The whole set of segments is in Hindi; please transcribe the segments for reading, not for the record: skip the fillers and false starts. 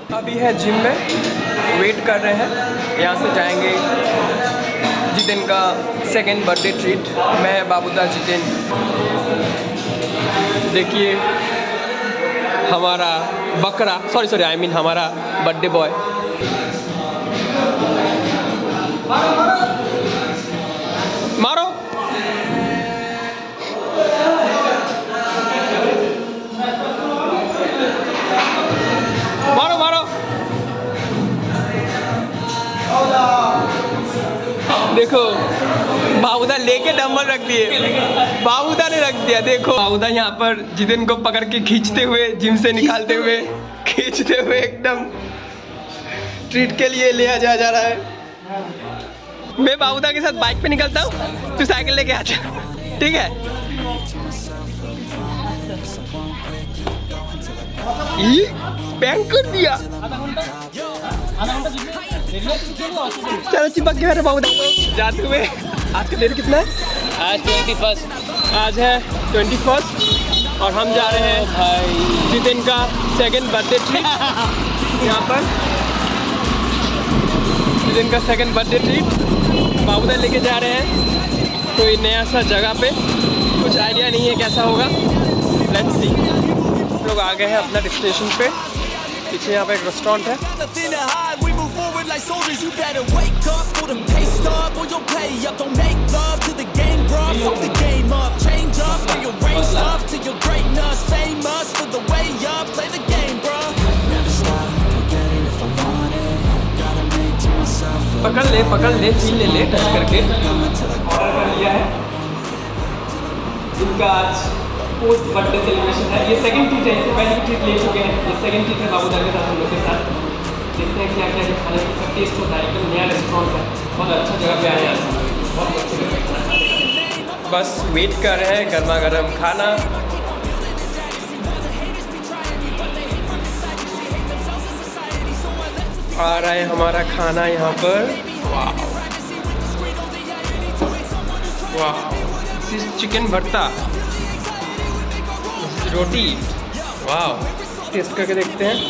अभी है जिम में, वेट कर रहे हैं। यहाँ से जाएंगे जितेन का सेकेंड बर्थडे ट्रीट। मैं बाबूदा जितेन। देखिए हमारा बकरा, सॉरी आई मीन हमारा बर्थडे बॉय। मारो मारो मारो। देखो बाबूदा लेके डंबल रख दिए, बाबूदा ने रख दिया। देखो बाबूदा यहाँ पर जितेन को पकड़ के खींचते हुए, जिम से निकालते हुए, खींचते हुए एकदम ट्रीट के लिए ले जा रहा है। मैं बाबूदा के साथ बाइक पे निकलता हूँ, तू साइकिल लेके आ जा, ठीक है? ये बैंक कर दिया। चलो चिपक गया रे बाबूदा जाते हुए। आज का डेट कितना है? आज 21। आज है 21 और हम जा रहे हैं भाई जितेन का सेकंड बर्थडे ट्रीट। यहाँ पर जितेन का सेकंड बर्थडे ट्रीट बाबूदा लेके जा रहे हैं कोई नया सा जगह पे। कुछ आइडिया नहीं है कैसा होगा, लेट्स सी। लोग आ गए हैं अपना डेस्टिनेशन पे। पीछे यहाँ पे एक रेस्टोरेंट है। पकड़ ले छीन ले टच करके। ऑर्डर कर लिया है। इनका आज पोस्ट बर्थडे सेलिब्रेशन है। ये सेकंड ट्रीट है, इससे पहले ट्रीट ले चुके हैं। ये सेकंड ट्रीट है बाबूदा के साथ, हम लोग के साथ। देखते हैं क्या क्या खाने का टेस्ट होता है। एकदम नया रेस्टोरेंट है, बहुत अच्छा जगह पे आए हैं, बहुत अच्छी जगह। बस वेट कर रहे हैं गर्मा गर्म खाना। आ रहा है हमारा खाना यहाँ पर। वाह वाह, चिकन भरता, रोटी। वाह, टेस्ट करके देखते हैं।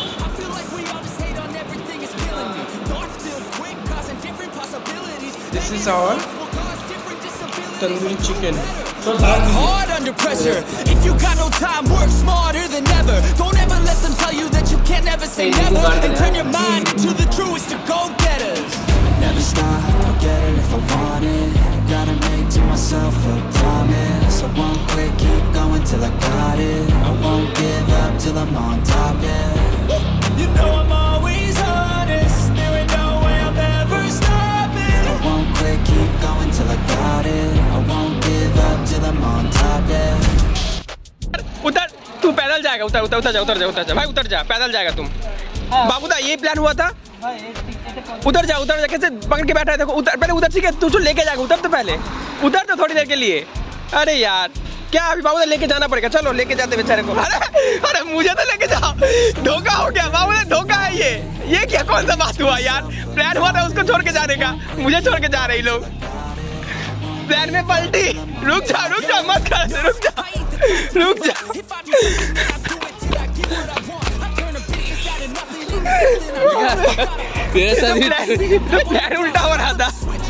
This is our tandoori chicken. Hard under pressure. If you got no time, work smarter than ever. Don't ever let them tell you that you can't never say never. And turn your mind to the truest of go-getters. Never stop, I'll get it if I want it. Gotta make to myself a promise. I won't quit, keep going till I got it. I won't give up till I'm on top, yeah. You know I'm always honest. There ain't no way I'm ever stopping. I won't quit, keep going till I got it. I won't give up till I'm on top, yeah. उतर, तू पैदल जाएगा। उतर जा भाई, उतर जा, पैदल जाएगा तुम। बाबूदा ये प्लान हुआ था। उतर जा कैसे पकड़ के बैठा है? देखो उतर, पहले उतर। ठीक है तू लेके जाएगा, उतर तो पहले, उतर तो थोड़ी देर के लिए। अरे यार क्या अभी बाबूदा लेके जाना पड़ेगा। चलो लेके जाते बेचारे को। अरे मुझे तो लेके जाओ। धोखा हो गया बाबूदा, धोखा है ये क्या कौन सा बात हुआ यार? प्लान हुआ था उसको छोड़ के जाने का, मुझे छोड़ के जा रहे लोग। प्लान में पलटी। रुक जा मत कर, रुक जा। प्लान उल्टा हो रहा था।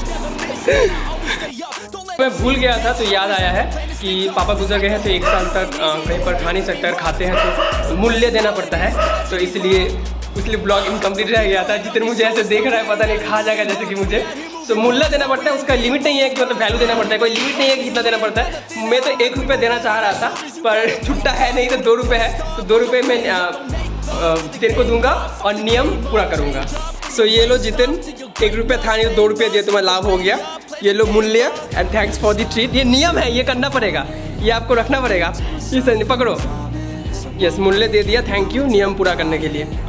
मैं भूल गया था तो याद आया है कि पापा गुजर गए हैं तो 1 साल तक कहीं पर खा नहीं सकता, खाते हैं तो मूल्य देना पड़ता है। तो इसलिए ब्लॉग इनकम्प्लीट रह गया था। जितने मुझे ऐसे देख रहा है पता नहीं खा जाएगा जैसे कि मुझे। तो मूल्य देना पड़ता है, उसका लिमिट नहीं है कि मतलब वैल्यू देना पड़ता है, कोई लिमिट नहीं है कि कितना देना पड़ता है। मैं तो 1 रुपये देना चाह रहा था पर छुट्टा है नहीं, तो 2 रुपये है। तो 2 रुपये में जितेन को दूंगा और नियम पूरा करूंगा। सो ये लो जितेन, 1 रुपये था नहीं तो 2 रुपये दिए, तुम्हें लाभ हो गया। ये लो मूल्य and thanks for the treat. ये नियम है, ये करना पड़ेगा, ये आपको रखना पड़ेगा। इस पकड़ो, यस मूल्य दे दिया, थैंक यू नियम पूरा करने के लिए।